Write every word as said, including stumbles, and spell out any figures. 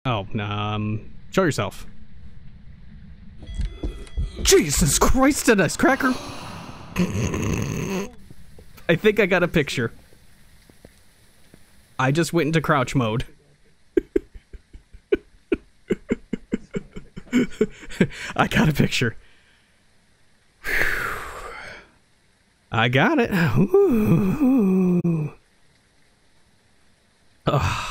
Oh, um, show yourself. Jesus Christ, a nice cracker! I think I got a picture. I just went into crouch mode. I got a picture. I got it. Ooh. Oh.